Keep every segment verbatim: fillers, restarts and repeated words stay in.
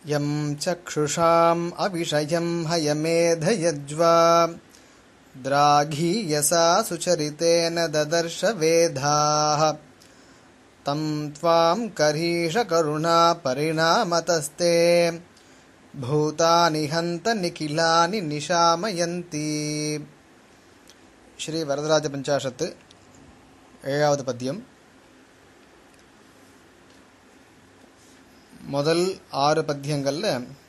यं चक्षुषाम् अविषयं हयमेधयज्वा द्राघीयसा सुचरितेन ददर्श वेधाः तं त्वां करीष करुणा परिणामतस्ते भूतानि हन्त निखिलानि निशामयन्ति. श्री वरदराज पंचाशत् ஏழாவது பத்தியம். முதல் ஆறு பத்தியங்கள்ல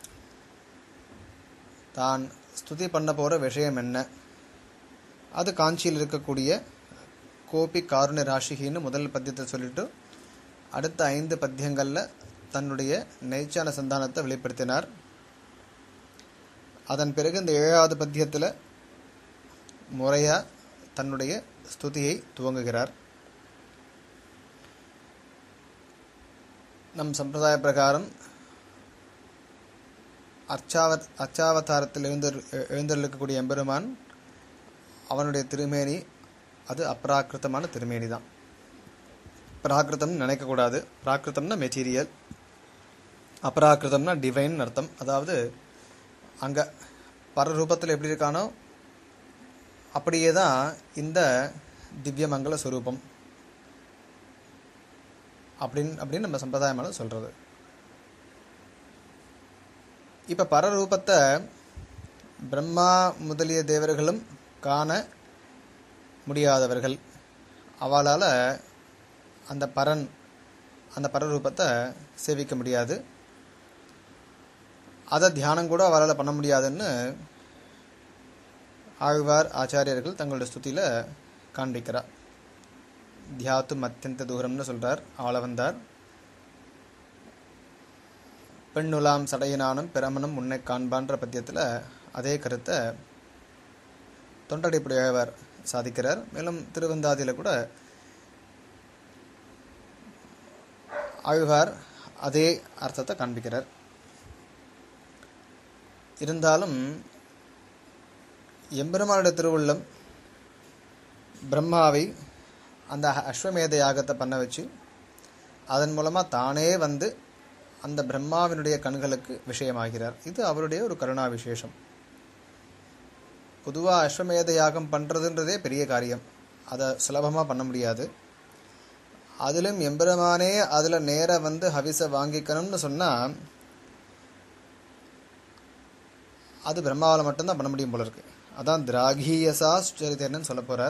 தான் ஸ்துதி பண்ண போற விஷயம் என்ன, அது காஞ்சியில் இருக்கக்கூடிய கோபி காருண்ய ராசிகின்னு முதல் பத்தியத்தை சொல்லிட்டு அடுத்த ஐந்து பத்தியங்கள்ல தன்னுடைய நெய்ச்சான சந்தானத்தை வெளிப்படுத்தினார். அதன் பிறகு இந்த ஏழாவது பத்தியத்தில் முறையா தன்னுடைய ஸ்துதியை துவங்குகிறார். நம் சம்பிரதாய பிரகாரம் அர்ச்சாவ அர்ச்சாவதாரத்தில் எழுந்த எழுந்தருக்கக்கூடிய எம்பெருமான் அவனுடைய திருமேனி அது அப்ராக்கிருத்தமான திருமேனி தான். பிராகிருத்தம் நினைக்கக்கூடாது. பிராகிருத்தம்னா மெட்டீரியல், அப்ராக்கிருத்தம்னா டிவைன் அர்த்தம். அதாவது அங்கே பரரூபத்தில் எப்படி இருக்கானோ அப்படியே தான் இந்த திவ்யமங்கல ஸ்வரூபம் அப்படின்னு அப்படின்னு நம்ம சம்பிரதாயமான சொல்றது. இப்ப பரரூபத்தை பிரம்மா முதலிய தேவர்களும் காண முடியாதவர்கள். அவளால் அந்த பரன் அந்த பரரூபத்தை சேவிக்க முடியாது. அதை தியானம் கூட அவளால் பண்ண முடியாதுன்னு ஆழ்வார் ஆச்சாரியர்கள் தங்களுடைய ஸ்துதியில காண்பிக்கிறார். தியாத்தும் அத்தியந்த தூரம்னு சொல்றார். ஆள வந்தார் பெண்ணுலாம் சடையினானும் பிரமணம் உன்னை காண்பான்ற பத்தியத்தில் அதே கருத்தை தொண்டடிப்புடைய ஆழ்வார் சாதிக்கிறார். மேலும் திருவந்தாதியில கூட ஆழ்வார் அதே அர்த்தத்தை காண்பிக்கிறார். இருந்தாலும் எம்பெருமானுடைய திருவுள்ளம் பிரம்மாவை அந்த அஸ்வமேத யாகத்தை பண்ண வச்சு அதன் மூலமாக தானே வந்து அந்த பிரம்மாவினுடைய கண்களுக்கு விஷயமாகிறார். இது அவருடைய ஒரு கருணா விசேஷம். பொதுவாக அஸ்வமேத யாகம் பண்ணுறதுன்றதே பெரிய காரியம், அதை சுலபமாக பண்ண முடியாது. அதிலும் எம்பெருமானே அதில் நேராக வந்து ஹவிசை வாங்கிக்கணும்னு சொன்னால் அது பிரம்மாவால் மட்டும்தான் பண்ண முடியும் போல இருக்கு. அதான் திராகீயசா சுச்சரித்தேன்னு சொல்ல போறார்.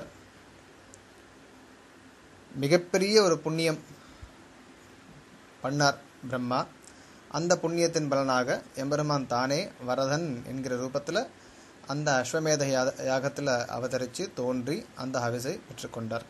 மிகப்பெரிய ஒரு புண்ணியம் பண்ணார் பிரம்மா. அந்த புண்ணியத்தின் பலனாக எம்பெருமான் தானே வரதன் என்கிற ரூபத்தில் அந்த அஸ்வமேத யாகத்தில் அவதரித்து தோன்றி அந்த ஹவிசை பெற்றுக்கொண்டார்.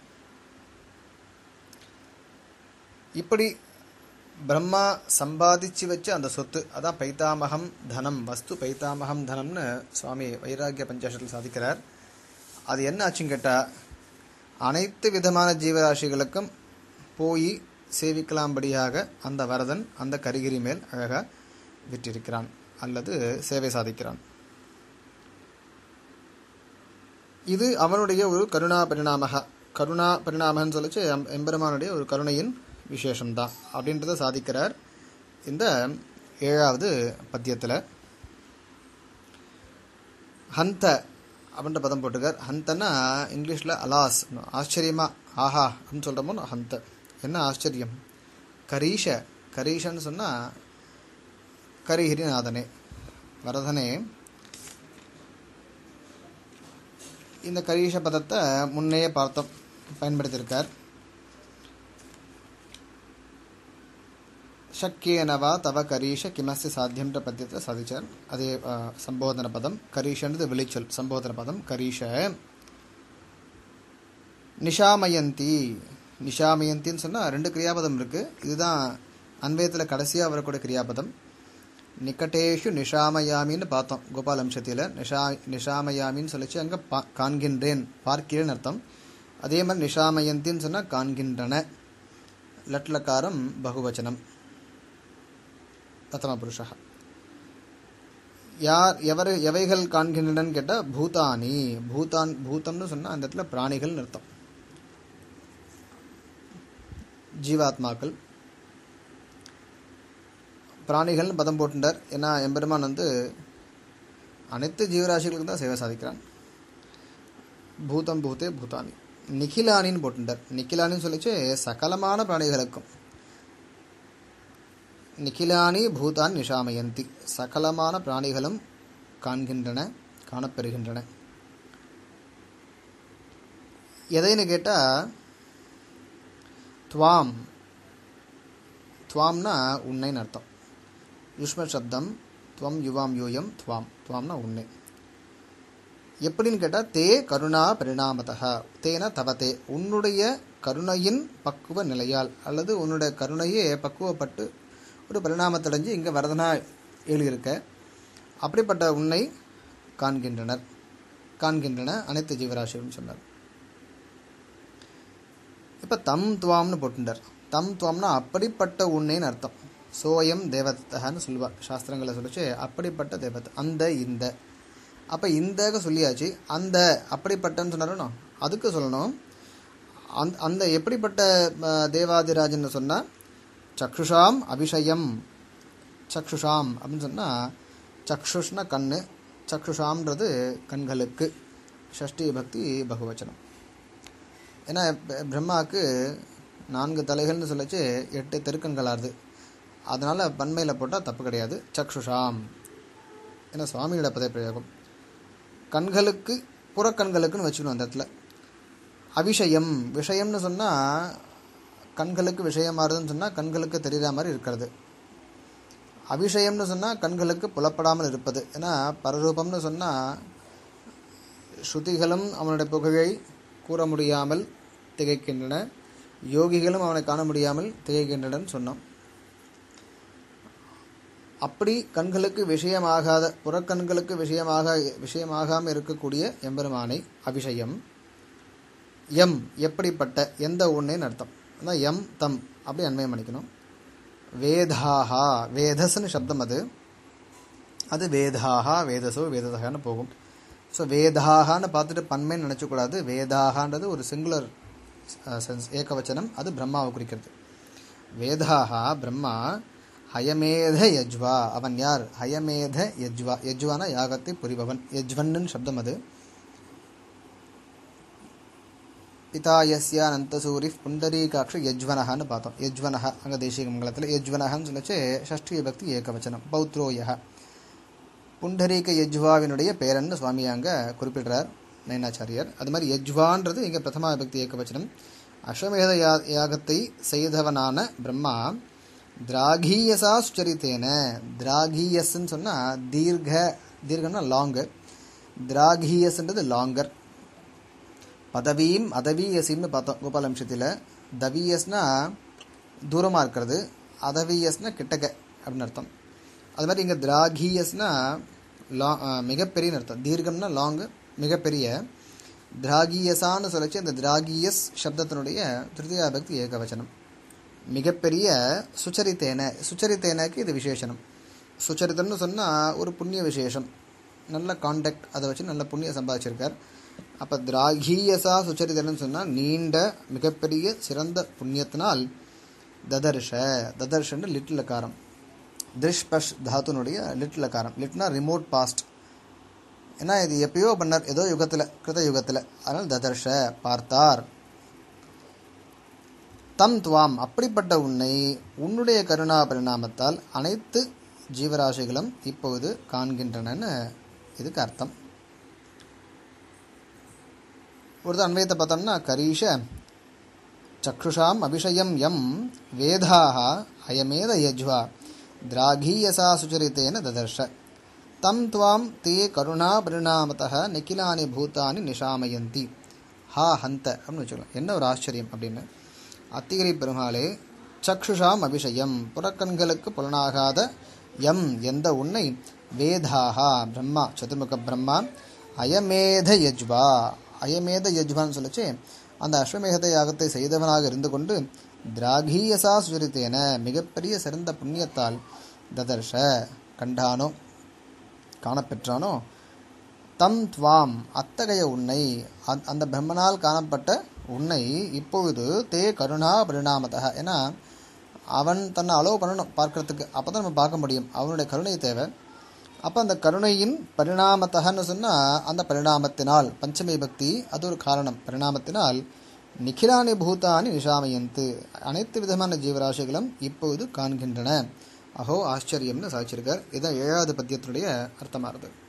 இப்படி பிரம்மா சம்பாதிச்சு வச்சு அந்த சொத்து, அதான் பைத்தாமகம் தனம், வஸ்து பைத்தாமகம் தனம்னு சுவாமி வைராகிய பஞ்சாசத்தில் சாதிக்கிறார். அது என்ன ஆச்சுன்னு கேட்டால், அனைத்து விதமான ஜீவராசிகளுக்கும் போய் சேவிக்கலாம்படியாக அந்த வரதன் அந்த கரிகிரி மேல் அழகாக விற்றிருக்கிறான் அல்லது சேவை சாதிக்கிறான். இது அவனுடைய ஒரு கருணா பரிணாமக கருணா பரிணாமன்னு சொல்லிச்சு எம்பெருமானுடைய ஒரு கருணையின் விசேஷம்தான் அப்படின்றத சாதிக்கிறார் இந்த ஏழாவது பத்தியத்தில். ஹந்த அப்படின்ற பதம் போட்டுக்கார். ஹந்தன்னா இங்கிலீஷில் அலாஸ், ஆச்சரியமா, ஆஹா அப்படின்னு சொல்கிறோமோ ஹந்த. என்ன ஆச்சரியம்! கரீஷ, கரீஷன்னு சொன்னால் கரிஹிரிநாதனே, வரதனே. இந்த கரீஷ பதத்தை முன்னையே பார்த்தோம், பயன்படுத்தியிருக்கார். சக்கியனவா தவ கரீஷ கிமஸ்ய சாத்தியம்ன்ற பத்தியத்தை சாதிச்சார். அதே சம்போதன பதம். கரீஷன்றது விளைச்சல், சம்போதன பதம் கரீஷ. நிஷாமயந்தி, நிஷாமயந்தின்னு சொன்னால் ரெண்டு கிரியாபதம் இருக்கு. இதுதான் அன்வயத்தில் கடைசியாக வரக்கூடிய கிரியாபதம். நிக்கட்டேஷு நிஷாமயாமின்னு பார்த்தோம் கோபால் அம்சத்தியில். நிஷா நிஷாமயாமின்னு சொல்லிச்சு அங்கே பா காண்கின்றேன், பார்க்கிறேன்னு அர்த்தம். அதே மாதிரி நிஷாமயந்தின்னு சொன்னால் காண்கின்றன, லட்லக்காரம் பகுவச்சனம், பிரதம புருஷா. யார் எவர் எவைகள் காண்கின்றனன்னு கேட்டால் பூதானி, பூதான் பூதம்னு சொன்னால் அந்த இடத்துல பிராணிகள் அர்த்தம், ஜீவாத்மாக்கள். பிராணிகள்னு பதம் போட்டுட்டார். ஏன்னா எம்பெருமான் வந்து அனைத்து ஜீவராசிகளுக்கு தான் சேவை சாதிக்கிறான். பூதம் பூத்தே பூதானி நிகிலானின்னு போட்டுட்டார். நிகிலானின்னு சொல்லிச்சு சகலமான பிராணிகளுக்கும். நிகிலானி பூதான் நிஷாமயந்தி, சகலமான பிராணிகளும் காண்கின்றன, காணப்பெறுகின்றன. எதைன்னு கேட்டால் துவாம், துவாம்னா உன்னைன்னு அர்த்தம். யுஷ்ம சப்தம் துவம் யுவாம் யூயம் துவாம், துவாம்னா உன்னை. எப்படின்னு கேட்டால் தே கருணா பரிணாமதா, தேன தவத்தே, உன்னுடைய கருணையின் பக்குவ நிலையால் அல்லது உன்னுடைய கருணையே பக்குவப்பட்டு ஒரு பரிணாமத்தடைஞ்சு இங்கே வரதனா எழுதியிருக்க. அப்படிப்பட்ட உன்னை காண்கின்றனர், காண்கின்றன அனைத்து ஜீவராசிகளும் சொன்னார். இப்போ தம் துவாம்னு போட்டுட்டார். தம் துவாம்னா அப்படிப்பட்ட உன்னைன்னு அர்த்தம். சோயம் தேவதன்னு சொல்லுவா சாஸ்திரங்களை சொல்லிச்சு, அப்படிப்பட்ட தேவத்தை, அந்த இந்த. அப்போ இந்தக சொல்லியாச்சு, அந்த அப்படிப்பட்டன்னு சொன்னாரோ அதுக்கு சொல்லணும். அந் அந்த எப்படிப்பட்ட தேவாதிராஜன்னு சொன்னால் சக்ஷுஷாம் அபிஷயம். சக்ஷுஷாம் அப்படின்னு சொன்னால் சக்ஷுஷ்னா கண்ணு, சக்ஷுஷாம்ன்றது கண்களுக்கு. ஷஷ்டி பக்தி பகுவச்சனம். ஏன்னா பிரம்மாவுக்கு நான்கு தலைகள்னு சொல்லிச்சு எட்டு தெருக்கண்களாருது. அதனால் பன்மையில் போட்டால் தப்பு கிடையாது. சக்ஷுஷாம் ஏன்னா சுவாமியோட பதவி பிரயோகம். கண்களுக்கு புறக்கண்களுக்குன்னு வச்சுக்கணும் அந்த இடத்துல. அபிஷயம், விஷயம்னு சொன்னால் கண்களுக்கு விஷயமாறுதுன்னு சொன்னால் கண்களுக்கு தெரிகிற மாதிரி இருக்கிறது. அபிஷயம்னு சொன்னால் கண்களுக்கு புலப்படாமல் இருப்பது. ஏன்னா பரரூபம்னு சொன்னால் ஸ்ருதிகளும் அவனுடைய புகழை கூற முடியாமல் திகைக்கின்றன, யோகிகளும் அவனை காண முடியாமல் திகைக்கின்றனன்னு சொன்னோம். அப்படி கண்களுக்கு விஷயமாகாத, புறக்கண்களுக்கு விஷயமாக விஷயமாகாமல் இருக்கக்கூடிய எம்பெருமானை அபிஷயம். எம் எப்படிப்பட்ட, எந்த ஒன்னேன்னு அர்த்தம். அதான் எம் தம் அப்படி அன்மயம் பண்ணிக்கணும். வேதாஹா, வேதஸ்ன்னு சப்தம் அது, அது வேதாஹா வேதசோ வேதசகான்னு போகும். ஸோ வேதாஹான்னு பார்த்துட்டு பன்மைன்னு நினச்சக்கூடாது. வேதாஹான்றது ஒரு சிங்குலர் சென்ஸ், ஏகவச்சனம். அது பிரம்மாவை குறிக்கிறது. வேதாஹா பிரம்மா. ஹயமேத யஜ்வா, அவன் யார்? ஹயமேத யஜ்வா, யஜ்வானா யாகத்தை புரிபவன். யஜ்வன்னு சப்தம் அது. பிதாயஸ்யா அனந்தசூரி புண்டரீகாட்ச யஜ்வனஹான்னு பார்த்தோம். யஜ்வனஹ அங்கே தேசிக மங்கலத்தில் யஜ்வனஹன்னு சொல்லிச்சு ஷஷ்டி விபக்தி ஏகவச்சனம். பௌத்ரோயஹ புண்டரீக யஜ்வாவினுடைய பேரன்னு சுவாமி அங்கே குறிப்பிடுறார் நயனாச்சாரியர். அது மாதிரி யஜ்வான்றது இங்கே பிரதமா விபக்தி ஏகவச்சனம். அஸ்வமேத யா யாகத்தை செய்தவனான பிரம்மா திராகீயசா சுச்சரித்தேன. திராகீயஸ்ன்னு சொன்னால் தீர்க்க, தீர்க்கம்னா லாங்கு. திராகீயஸ்ன்றது லாங்கர். பதவீம் அதவீயசிம்னு பார்த்தோம் கோபாலம்சத்தில். தவீயஸ்னா தூரமாக இருக்கிறது, அதவீயஸ்னா கிட்டக்க அப்படின்னு அர்த்தம். அது மாதிரி இங்கே திராகீயஸ்னா லா மிகப்பெரியன்னு அர்த்தம். தீர்க்கம்னா லாங்கு, மிகப்பெரிய. திராகீயசான்னு சொல்லிச்சு இந்த திராகீயஸ் சப்தத்தினுடைய திருத்தியா பக்தி ஏகவச்சனம். மிகப்பெரிய சுச்சரித்தேன. சுச்சரித்தேனக்கு இது விசேஷனம். சுச்சரித்தம்னு சொன்னால் ஒரு புண்ணிய விசேஷம், நல்ல கான்டாக்ட், அதை வச்சு நல்ல புண்ணியம் சம்பாதிச்சிருக்கார். அப்போ திராகீயசா சுச்சரித்தேன்னு சொன்னால் நீண்ட மிகப்பெரிய சிறந்த புண்ணியத்தினால் ததர்ஷ. ததர்ஷன்னு லிட்டில் காரம். திருஷ்பஷ் தாத்துனுடைய லிட்டில் காரம். லிட்னா ரிமோட் பாஸ்ட். ஏன்னா இது எப்பயோ பண்ணார், ஏதோ யுகத்தில், கிருத யுகத்தில். அதனால் ததர்ஷ பார்த்தார். தம் துவாம் அப்படிப்பட்ட உன்னை, உன்னுடைய கருணா பரிணாமத்தால் அனைத்து ஜீவராசிகளும் இப்போது காண்கின்றனன்னு இதுக்கு அர்த்தம். ஒரு அன்வயத்தை பார்த்தோம்னா கரீஷ சக்ஷுஷாம் அபிஷயம் எம் வேதாக அயமேத யஜ்வா திராகீயசா சுச்சரித்தேன ததர்ஷ தம் துவாம் தே கருணா பரிணாமதः நிகிலானி பூதானி நிஷாமயந்தி. ஹா ஹந்த அப்படின்னு வச்சுக்கலாம். என்ன ஒரு ஆச்சரியம் அப்படின்னு. அத்திகிரி பெருமாளே, சக்ஷுஷாம் அபிஷயம் புறக்கண்களுக்கு புலனாகாத எம் எந்த உன்னை, வேதாஹா பிரம்மா சதுர்முக பிரம்மா, அயமேத யஜ்வா அயமேத யஜ்வான்னு சொல்லிச்சு அந்த அஸ்வமேத யாகத்தை செய்தவனாக இருந்து கொண்டு திராகீயசா சுச்சரித்தேன மிகப்பெரிய சிறந்த புண்ணியத்தால் ததர்ஷ கண்டானோ காணப்பெற்றானோ, தம் துவாம் அத்தகைய உன்னை, அந்த பிரம்மனால் காணப்பட்ட உன்னை இப்பொழுது தே கருணா பரிணாமதः. ஏன்னா அவன் தன்னை அலோவ் பண்ணணும் பார்க்கறதுக்கு, அப்போ தான் நம்ம பார்க்க முடியும். அவனுடைய கருணை தேவை. அப்போ அந்த கருணையின் பரிணாமத்தகன்னு சொன்னால் அந்த பரிணாமத்தினால், பஞ்சமி பக்தி அது ஒரு காரணம். பரிணாமத்தினால் நிகிலானி பூதானி நிஷாமயந்து, அனைத்து விதமான ஜீவராசிகளும் இப்போது காண்கின்றன. அஹோ ஆச்சரியம்னு சாதிச்சிருக்கார். இதுதான் ஏழாவது பத்தியத்தினுடைய அர்த்தமாகுது.